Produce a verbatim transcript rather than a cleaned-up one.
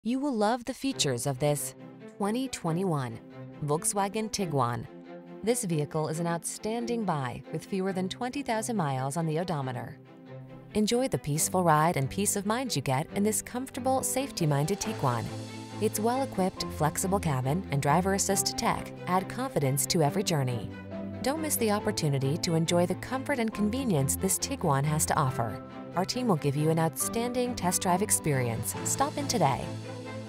You will love the features of this twenty twenty-one Volkswagen Tiguan. This vehicle is an outstanding buy with fewer than twenty thousand miles on the odometer. Enjoy the peaceful ride and peace of mind you get in this comfortable, safety-minded Tiguan. Its well-equipped, flexible cabin and driver assist tech add confidence to every journey. Don't miss the opportunity to enjoy the comfort and convenience this Tiguan has to offer. Our team will give you an outstanding test drive experience. Stop in today.